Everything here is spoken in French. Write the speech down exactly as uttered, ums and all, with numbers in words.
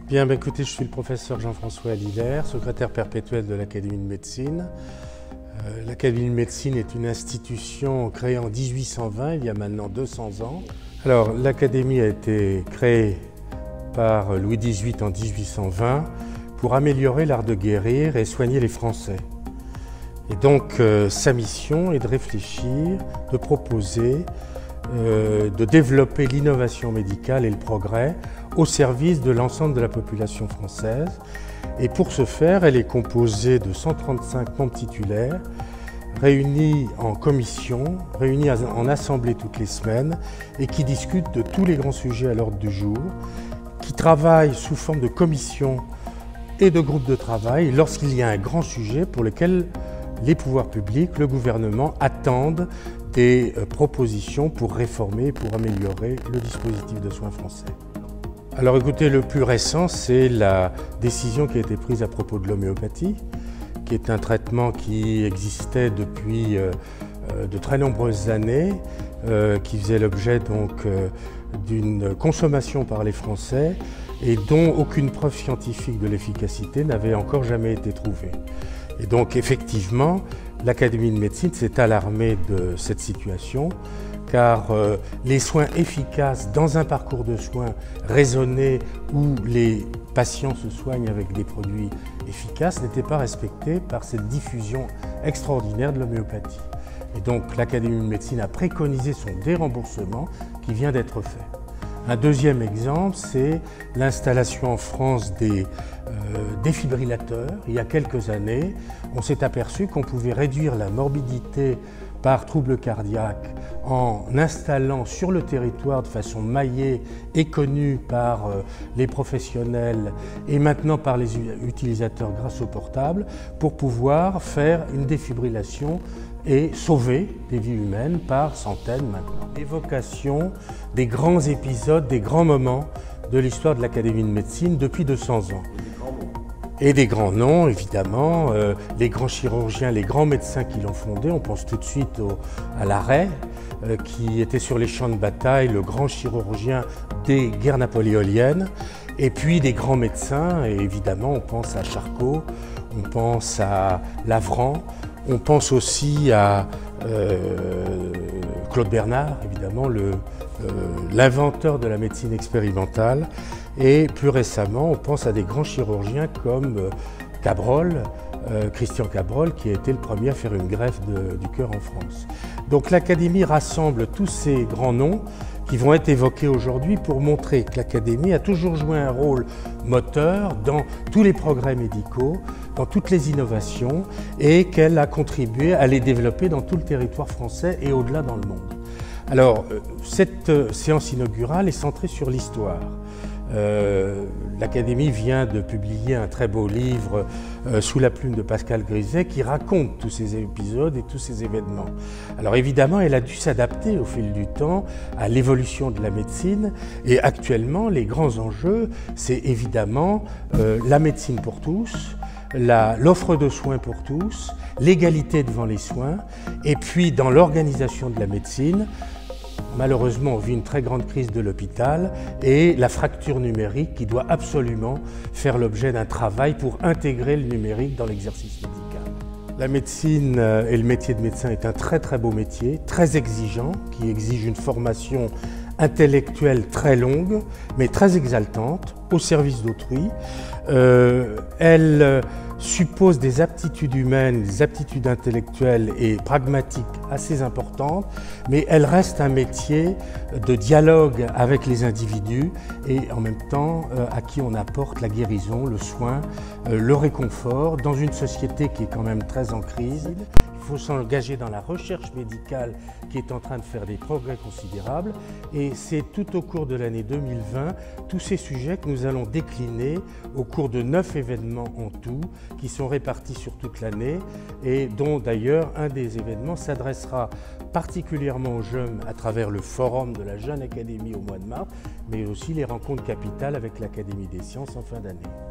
Bien, bah, écoutez, je suis le professeur Jean-François Alibert, secrétaire perpétuel de l'Académie de médecine. Euh, L'Académie de médecine est une institution créée en mille huit cent vingt, il y a maintenant deux cents ans. Alors, l'Académie a été créée par Louis dix-huit en mille huit cent vingt pour améliorer l'art de guérir et soigner les Français. Et donc, euh, sa mission est de réfléchir, de proposer, euh, de développer l'innovation médicale et le progrès au service de l'ensemble de la population française. Et pour ce faire, elle est composée de cent trente-cinq membres titulaires, réunis en commission, réunis en assemblée toutes les semaines et qui discutent de tous les grands sujets à l'ordre du jour, qui travaillent sous forme de commission et de groupes de travail lorsqu'il y a un grand sujet pour lequel les pouvoirs publics, le gouvernement, attendent des propositions pour réformer, pour améliorer le dispositif de soins français. Alors écoutez, le plus récent, c'est la décision qui a été prise à propos de l'homéopathie, qui est un traitement qui existait depuis euh, de très nombreuses années, euh, qui faisait l'objet donc euh, d'une consommation par les Français et dont aucune preuve scientifique de l'efficacité n'avait encore jamais été trouvée. Et donc effectivement, l'Académie de médecine s'est alarmée de cette situation, car euh, les soins efficaces dans un parcours de soins raisonné où les patients se soignent avec des produits efficaces n'étaient pas respectés par cette diffusion extraordinaire de l'homéopathie. Et donc l'Académie de médecine a préconisé son déremboursement qui vient d'être fait. Un deuxième exemple, c'est l'installation en France des euh, défibrillateurs. Il y a quelques années, on s'est aperçu qu'on pouvait réduire la morbidité par troubles cardiaques en installant sur le territoire de façon maillée et connue par euh, les professionnels et maintenant par les utilisateurs grâce au portable pour pouvoir faire une défibrillation et sauver des vies humaines par centaines maintenant. L'évocation des grands épisodes, des grands moments de l'histoire de l'Académie de médecine depuis deux cents ans. Et des grands noms, évidemment, euh, les grands chirurgiens, les grands médecins qui l'ont fondé. On pense tout de suite au, à Larrey, euh, qui était sur les champs de bataille, le grand chirurgien des guerres napoléoniennes. Et puis des grands médecins, et évidemment, on pense à Charcot, on pense à Lavran, on pense aussi à euh, Claude Bernard, évidemment, l'inventeur euh, de la médecine expérimentale. Et plus récemment, on pense à des grands chirurgiens comme euh, Cabrol, euh, Christian Cabrol, qui a été le premier à faire une greffe de, du cœur en France. Donc l'Académie rassemble tous ces grands noms qui vont être évoqués aujourd'hui pour montrer que l'Académie a toujours joué un rôle moteur dans tous les progrès médicaux, dans toutes les innovations et qu'elle a contribué à les développer dans tout le territoire français et au-delà dans le monde. Alors, cette séance inaugurale est centrée sur l'histoire. Euh, L'Académie vient de publier un très beau livre euh, sous la plume de Pascal Griset qui raconte tous ces épisodes et tous ces événements. Alors évidemment, elle a dû s'adapter au fil du temps à l'évolution de la médecine et actuellement, les grands enjeux, c'est évidemment euh, la médecine pour tous, l'offre de soins pour tous, l'égalité devant les soins et puis dans l'organisation de la médecine, malheureusement, on vit une très grande crise de l'hôpital et la fracture numérique qui doit absolument faire l'objet d'un travail pour intégrer le numérique dans l'exercice médical. La médecine et le métier de médecin est un très très beau métier, très exigeant, qui exige une formation intellectuelle très longue, mais très exaltante, au service d'autrui. Euh, elle suppose des aptitudes humaines, des aptitudes intellectuelles et pragmatiques assez importantes, mais elle reste un métier de dialogue avec les individus et en même temps euh, à qui on apporte la guérison, le soin, euh, le réconfort dans une société qui est quand même très en crise. Il faut s'engager dans la recherche médicale qui est en train de faire des progrès considérables et c'est tout au cours de l'année deux mille vingt tous ces sujets que nous allons décliner au cours de neuf événements en tout qui sont répartis sur toute l'année et dont d'ailleurs un des événements s'adressera particulièrement aux jeunes à travers le forum de la Jeune Académie au mois de mars, mais aussi les rencontres capitales avec l'Académie des sciences en fin d'année.